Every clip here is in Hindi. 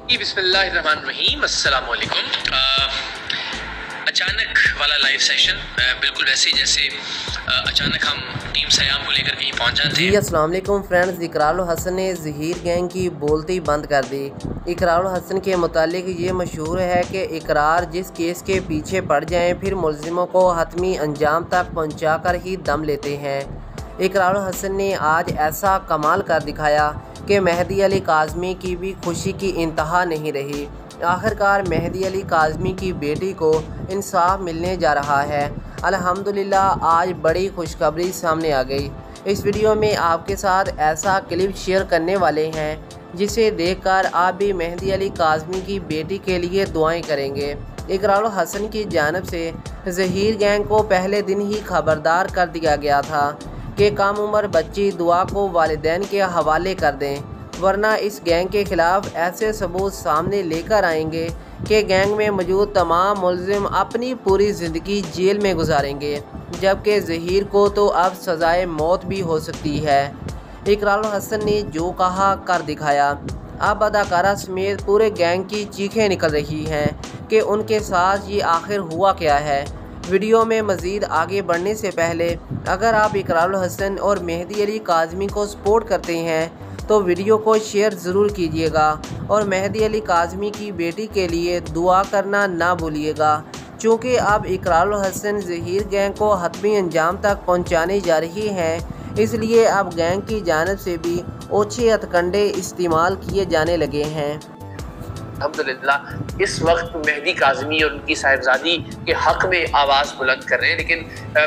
बिस्मिल्लाहिर्रहमानिर्रहीम, अस्सलाम वालेकुम। अचानक वाला लाइव सेशन, बिल्कुल वैसे ही जैसे अचानक हम टीम सयाम को लेकर कहीं पहुंच जाते हैं। जी अस्सलाम वालेकुम फ्रेंड्स, इकरारुल हसन ने ज़हीर गैंग की बोलती बंद कर दी। इकरारुल हसन के मुतालिक ये मशहूर है कि इकरार जिस केस के पीछे पड़ जाएं फिर मुलजिमों को हतमी अंजाम तक पहुंचाकर ही दम लेते हैं। इकरारुल हसन ने आज ऐसा कमाल कर दिखाया कि मेहदी अली काज़मी की भी खुशी की इंतहा नहीं रही। आखिरकार मेहदी अली काज़मी की बेटी को इंसाफ मिलने जा रहा है। अल्हम्दुलिल्लाह आज बड़ी खुशखबरी सामने आ गई। इस वीडियो में आपके साथ ऐसा क्लिप शेयर करने वाले हैं जिसे देखकर आप भी मेहदी अली काज़मी की बेटी के लिए दुआएं करेंगे। इकरारुल हसन की जानिब से ज़हीर गैंग को पहले दिन ही खबरदार कर दिया गया था कि कम उम्र बच्ची दुआ को वालिदैन के हवाले कर दें, वरना इस गैंग के ख़िलाफ़ ऐसे सबूत सामने लेकर आएंगे कि गैंग में मौजूद तमाम मुलजिम अपनी पूरी ज़िंदगी जेल में गुजारेंगे, जबकि ज़हीर को तो अब सज़ाए मौत भी हो सकती है। इकरारुल हसन ने जो कहा कर दिखाया। अब अदाकारा समेत पूरे गैंग की चीखें निकल रही हैं कि उनके साथ ये आखिर हुआ क्या है। वीडियो में मज़ीद आगे बढ़ने से पहले अगर आप इकरारुल हसन और मेहदी अली काज़मी को सपोर्ट करते हैं तो वीडियो को शेयर ज़रूर कीजिएगा और मेहदी अली काज़मी की बेटी के लिए दुआ करना ना भूलिएगा, चूँकि अब इकरारुल हसन ज़हीर गैंग को हतमी अंजाम तक पहुँचाने जा रही हैं। इसलिए अब गैंग की जानिब से भी ओछे हथकंडे इस्तेमाल किए जाने लगे हैं। अल्हम्दुलिल्लाह इस वक्त मेहदी काज़मी और उनकी साहिबजादी के हक़ में आवाज़ बुलंद कर रहे हैं, लेकिन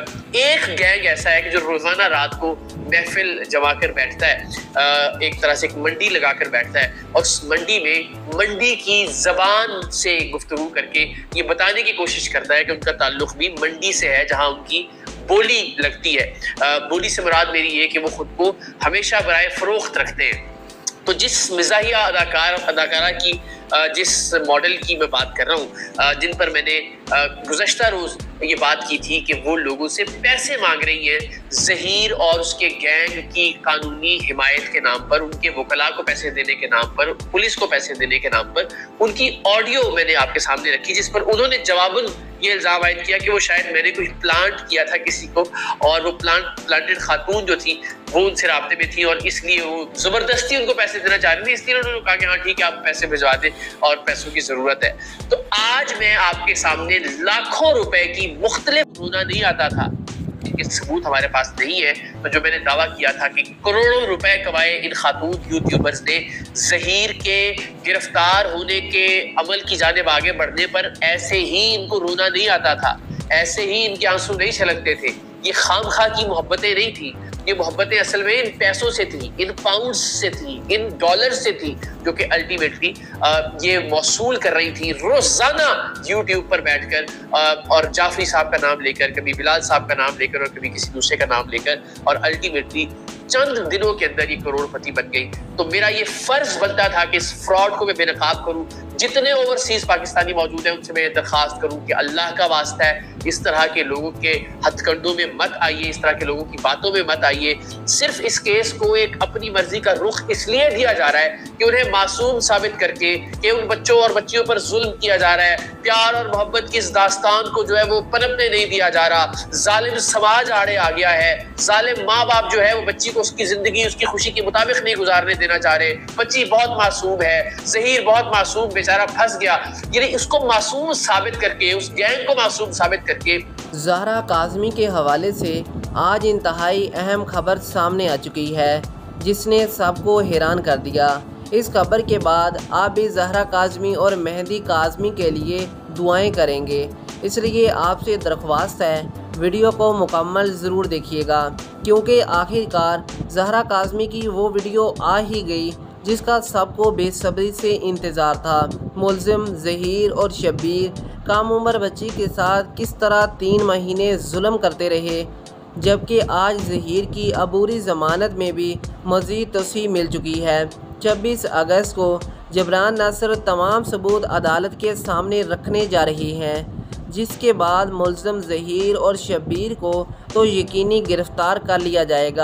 एक गैंग ऐसा है कि जो रोज़ाना रात को महफिल जमा कर बैठता है, एक तरह से एक मंडी लगा कर बैठता है और उस मंडी में मंडी की ज़बान से गुफ्तगू करके ये बताने की कोशिश करता है कि उनका ताल्लुक़ भी मंडी से है जहाँ उनकी बोली लगती है। बोली से मुराद मेरी ये कि वो ख़ुद को हमेशा बराए फ़रोख्त रखते हैं। तो जिस मिज़ाहिया अदाकारा की जिस मॉडल की मैं बात कर रहा हूँ, जिन पर मैंने गुज़श्ता रोज़ ये बात की थी कि वो लोगों से पैसे मांग रही हैं ज़हीर और उसके गैंग की कानूनी हिमायत के नाम पर, उनके वकला को पैसे देने के नाम पर, पुलिस को पैसे देने के नाम पर, उनकी ऑडियो मैंने आपके सामने रखी जिस पर उन्होंने जवाबन ये इल्ज़ाम आयद किया कि वो शायद मैंने कुछ प्लांट किया था किसी को और वो प्लांटेड खातून जो थी वो उनसे राब्ते में थी और इसलिए वो ज़बरदस्ती उनको पैसे देना चाह रही थी, इसलिए उन्होंने कहा कि हाँ ठीक है आप पैसे भिजवा दें और पैसों की ज़रूरत है। तो आज मैं आपके सामने लाखों रुपए की मुख्तलिफ रोना नहीं आता था, इसके सबूत हमारे पास नहीं है, तो जो मैंने दावा किया था कि करोड़ों रुपए कमाए इन खातून यूट्यूबर्स ने ज़हीर के गिरफ्तार होने के अमल की जानिब आगे बढ़ने पर, ऐसे ही इनको रोना नहीं आता था, ऐसे ही इनके आंसू नहीं छलकते थे। ये खामखा की मोहब्बतें नहीं थी, ये मोहब्बतें असल में इन पैसों से थी, इन पाउंड्स से थी, इन डॉलर्स से थी, जो कि अल्टीमेटली ये मौसूल कर रही थी रोजाना यूट्यूब पर बैठकर और जाफरी साहब का नाम लेकर, कभी बिलाल साहब का नाम लेकर और कभी किसी दूसरे का नाम लेकर, और अल्टीमेटली चंद दिनों के अंदर ये करोड़पति बन गई। तो मेरा ये फर्ज बनता था कि इस फ्रॉड को मैं बेनकाब करूं। जितने ओवरसीज पाकिस्तानी मौजूद हैं उनसे मैं दरखास्त करूं कि अल्लाह का वास्ता है इस तरह के लोगों के हथकंडों में मत आइए, इस तरह के लोगों की बातों में मत आइए। सिर्फ इस केस को एक अपनी मर्जी का रुख इसलिए दिया जा रहा है कि उन्हें मासूम साबित करके कि उन बच्चों और बच्चियों पर जुल्म किया जा रहा है, प्यार और मोहब्बत की इस दास्तान को जो है वो पनपने नहीं दिया जा रहा। जालिम समाज आड़े आ गया है, जालिम माँ बाप जो है वो बच्ची को उसकी जिंदगी उसकी खुशी के मुताबिक नहीं गुजारने देना चाह रहे। बच्ची बहुत मासूम है, ज़हीर बहुत मासूम बेचारा फंस गया, यानी उसको मासूम साबित करके, उस गैंग को मासूम साबित करके। ज़हरा काज़मी के हवाले से आज इंतहाई अहम खबर सामने आ चुकी है जिसने सबको हैरान कर दिया। इस खबर के बाद आप भी ज़हरा काज़मी और मेहदी काज़मी के लिए दुआएं करेंगे, इसलिए आपसे दरख्वास्त है वीडियो को मुकम्मल ज़रूर देखिएगा, क्योंकि आखिरकार ज़हरा काज़मी की वो वीडियो आ ही गई जिसका सबको बेसब्री से इंतज़ार था। मुलजिम ज़हीर और शब्बीर कम उम्र बच्ची के साथ किस तरह 3 महीने जुल्म करते रहे, जबकि आज ज़हीर की अबूरी ज़मानत में भी मज़ीद तौसीह मिल चुकी है। 26 अगस्त को जबरान नासिर तमाम सबूत अदालत के सामने रखने जा रही हैं, जिसके बाद मुलज़िम ज़हीर और शब्बीर को तो यकीनी गिरफ़्तार कर लिया जाएगा।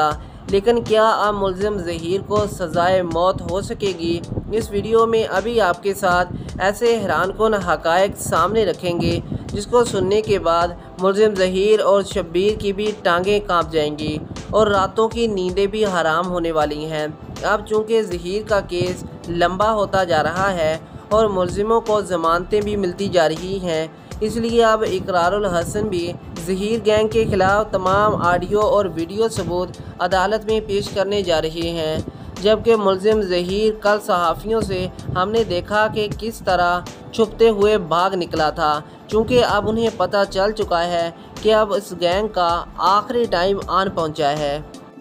लेकिन क्या अब मुलजिम ज़हीर को सज़ाए मौत हो सकेगी? इस वीडियो में अभी आपके साथ ऐसे हैरानकुन हक़ाइक़ सामने रखेंगे जिसको सुनने के बाद मुलजिम ज़हीर और शब्बीर की भी टांगें कांप जाएंगी और रातों की नींदें भी हराम होने वाली हैं। अब चूँकि ज़हीर का केस लंबा होता जा रहा है और मुलजिमों को ज़मानतें भी मिलती जा रही हैं, इसलिए अब इकरारुल हसन भी ज़हीर गैंग के ख़िलाफ़ तमाम ऑडियो और वीडियो सबूत अदालत में पेश करने जा रहे हैं। जबकि मुलजिम ज़हीर कल सहाफ़ियों से हमने देखा कि किस तरह छुपते हुए भाग निकला था, चूँकि अब उन्हें पता चल चुका है कि अब इस गैंग का आखिरी टाइम आन पहुँचा है।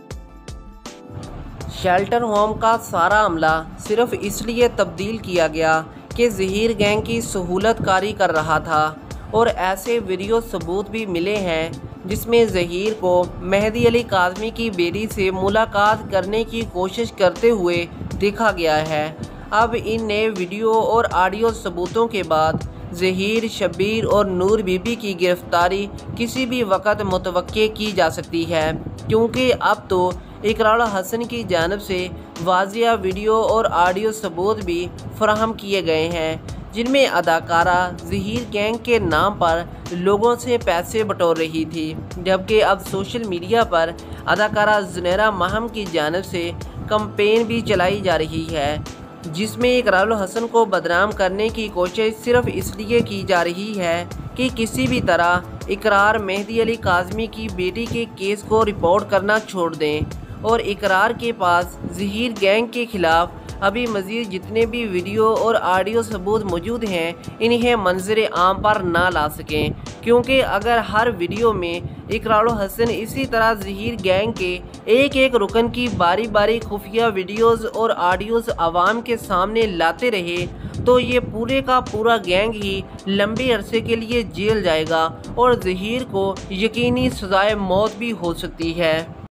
शेल्टर होम का सारा अमला सिर्फ इसलिए तब्दील किया गया कि ज़हीर गैंग की सहूलत कारी कर रहा था और ऐसे वीडियो सबूत भी मिले हैं जिसमें ज़हीर को मेहदी अली काज़मी की बेटी से मुलाकात करने की कोशिश करते हुए देखा गया है। अब इन नए वीडियो और ऑडियो सबूतों के बाद ज़हीर, शब्बीर और नूर बीबी की गिरफ़्तारी किसी भी वक़्त मुतवक्के की जा सकती है, क्योंकि अब तो इकरारुल हसन की जानिब से वाज़िया वीडियो और ऑडियो सबूत भी फराहम किए गए हैं जिनमें अदाकारा ज़हीर गैंग के नाम पर लोगों से पैसे बटोर रही थी। जबकि अब सोशल मीडिया पर अदाकारा ज़ुनैरा महम की जानिब से कैंपेन भी चलाई जा रही है जिसमें इकरारुल हसन को बदनाम करने की कोशिश सिर्फ इसलिए की जा रही है कि किसी भी तरह इकरार मेहदी अली काज़मी की बेटी के केस को रिपोर्ट करना छोड़ दें और इकरार के पास ज़हीर गैंग के ख़िलाफ़ अभी मज़ीद जितने भी वीडियो और ऑडियो सबूत मौजूद हैं इन्हें मंजर आम पर ना ला सकें, क्योंकि अगर हर वीडियो में इकरारुल हसन इसी तरह ज़हीर गैंग के एक एक रुकन की बारी बारी खुफिया वीडियोज़ और ऑडियोज़ आवाम के सामने लाते रहे तो ये पूरे का पूरा गैंग ही लंबे अरसे के लिए जेल जाएगा और ज़हीर को यकीनी सज़ाए मौत भी हो सकती है।